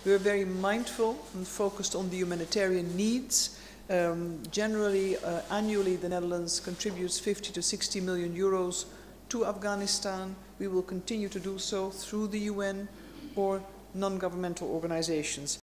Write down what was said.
We are very mindful and focused on the humanitarian needs. Generally, annually, the Netherlands contributes 50 to 60 million euros to Afghanistan. We will continue to do so through the UN or non-governmental organizations.